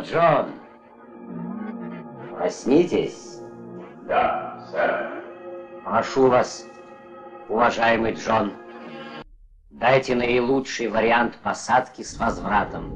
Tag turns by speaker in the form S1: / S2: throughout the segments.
S1: Джон, проснитесь.
S2: Да, сэр.
S1: Прошу вас, уважаемый Джон, дайте наилучший вариант посадки с возвратом.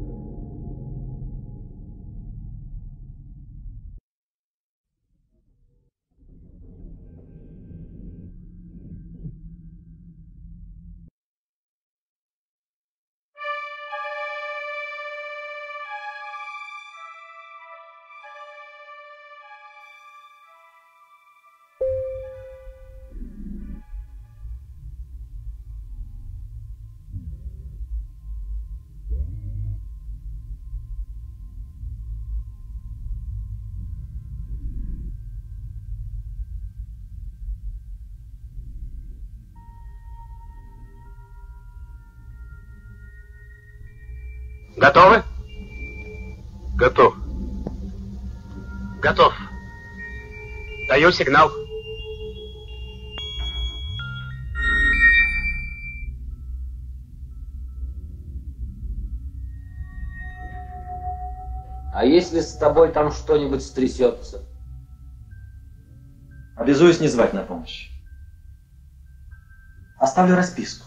S3: Готовы?
S2: Готов.
S3: Готов. Даю сигнал.
S1: А если с тобой там что-нибудь стрясется?
S4: Обязуюсь не звать на помощь. Оставлю расписку.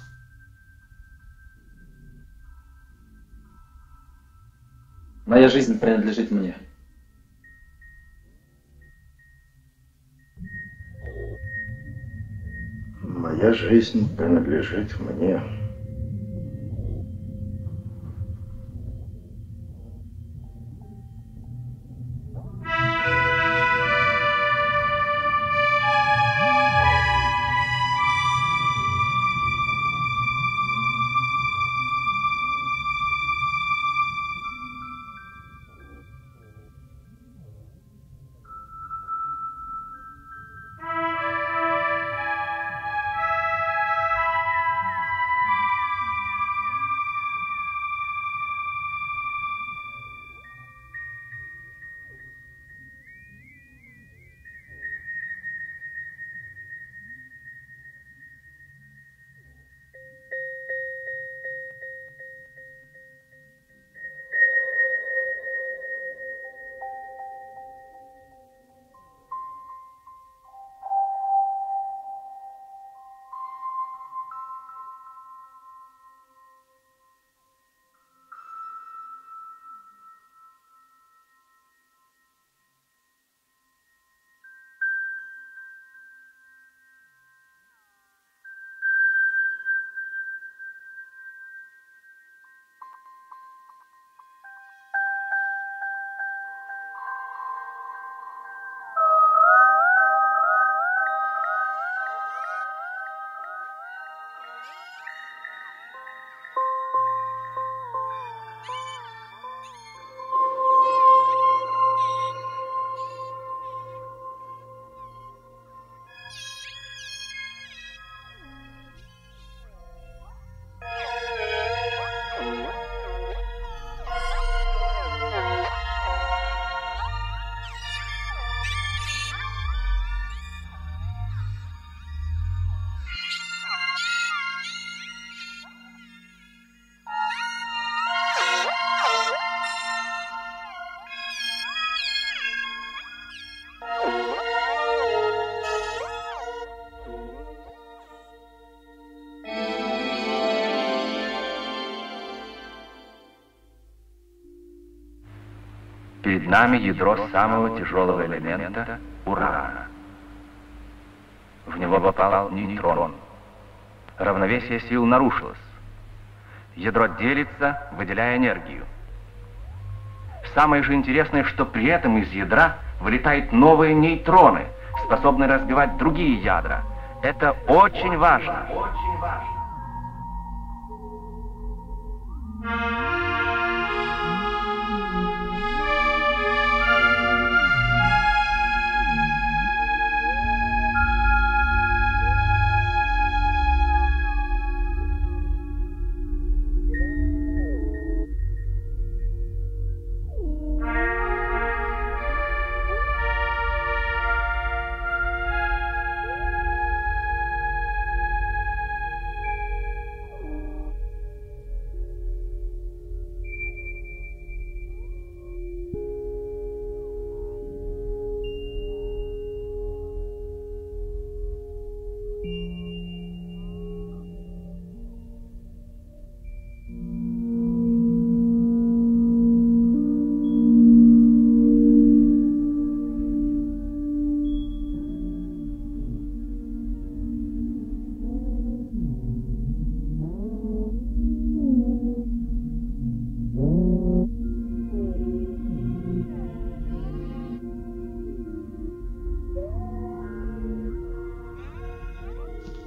S4: Моя жизнь принадлежит мне.
S2: Моя жизнь принадлежит мне.
S5: Перед нами ядро самого тяжелого элемента — урана. В него попал нейтрон. Равновесие сил нарушилось. Ядро делится, выделяя энергию. Самое же интересное, что при этом из ядра вылетают новые нейтроны, способные разбивать другие ядра. Это очень важно.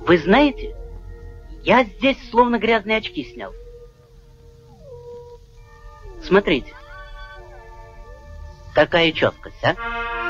S6: Вы знаете, я здесь словно грязные очки снял. Смотрите. Какая четкость, а?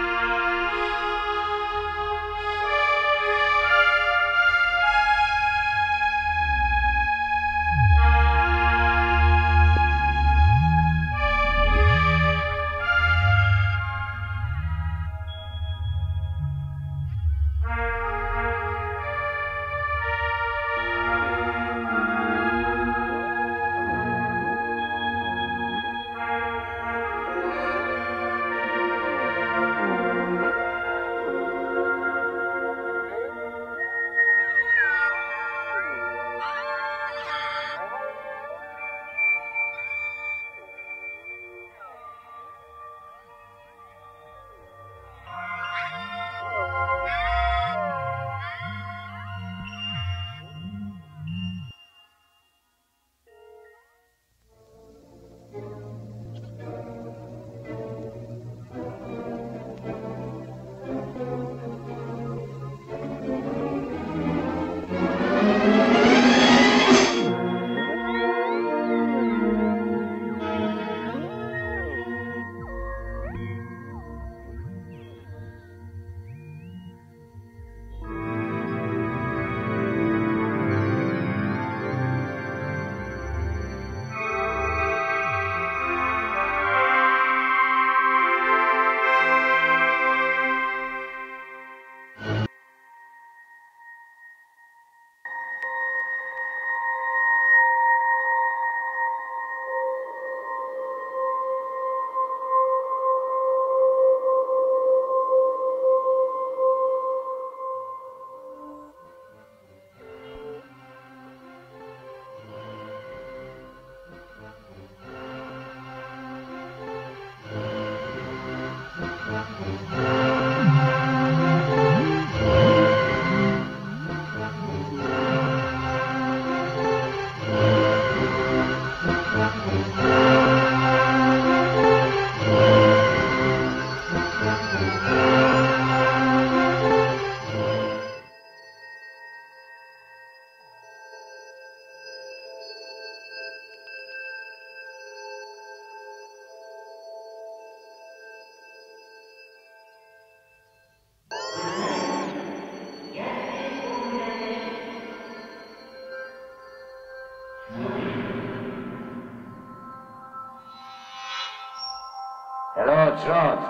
S1: Алло, Джон,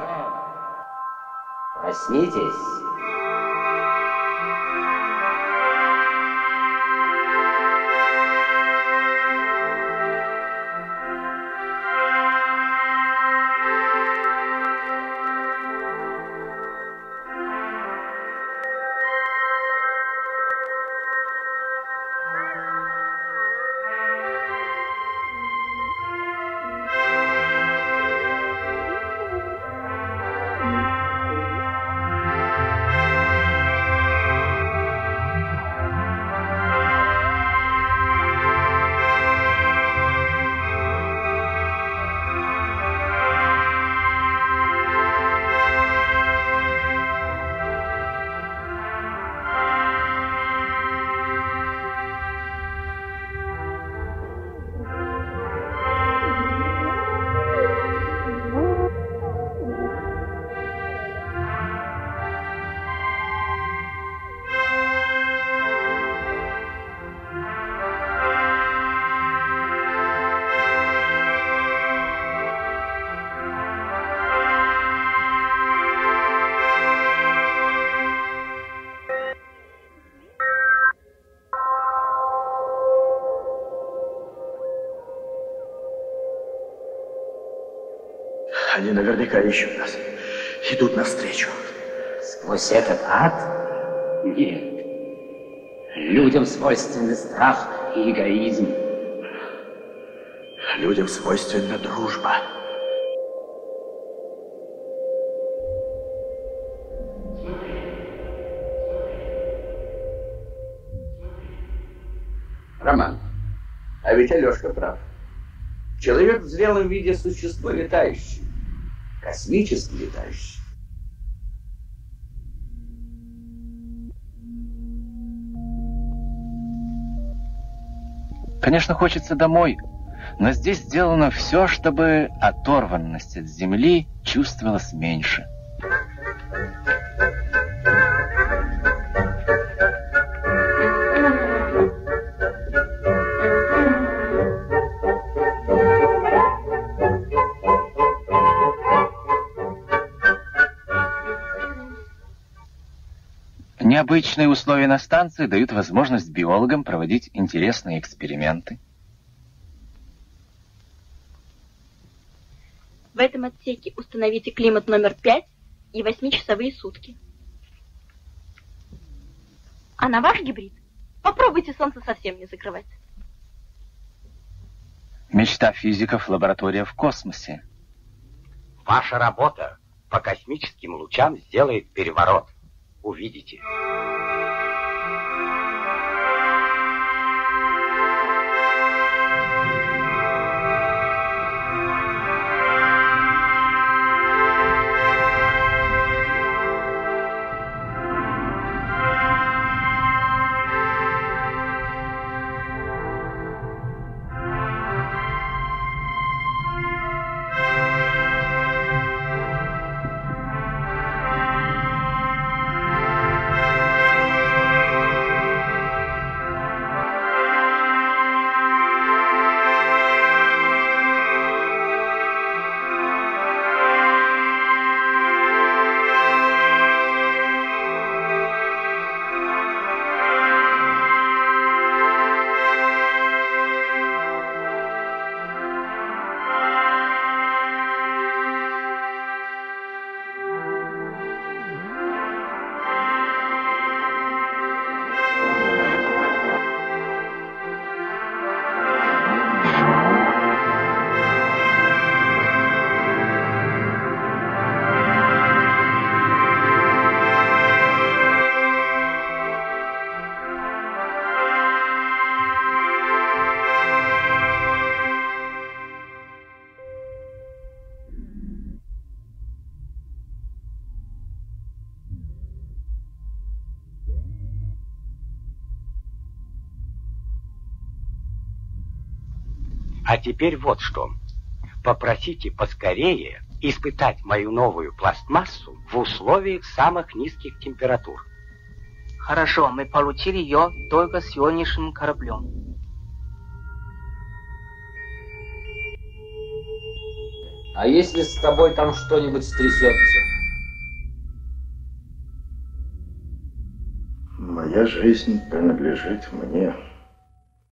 S1: проснитесь.
S2: Они наверняка ищут нас. Идут навстречу.
S1: Сквозь этот ад? Нет. Людям свойственны страх и эгоизм.
S2: Людям свойственна дружба.
S7: Роман, а ведь Алешка прав. Человек в зрелом виде существо летающее. Космически летающее.
S5: Конечно, хочется домой, но здесь сделано все, чтобы оторванность от земли чувствовалась меньше. Необычные условия на станции дают возможность биологам проводить интересные эксперименты.
S8: В этом отсеке установите климат номер 5 и 8-часовые сутки. А на ваш гибрид попробуйте солнце совсем не закрывать.
S5: Мечта физиков — лаборатория в космосе.
S3: Ваша работа по космическим лучам сделает переворот. Увидите. А теперь вот что. Попросите поскорее испытать мою новую пластмассу в условиях самых низких температур.
S6: Хорошо, мы получили ее только сегодняшним кораблем.
S1: А если с тобой там что-нибудь стрясется?
S2: Моя жизнь принадлежит мне.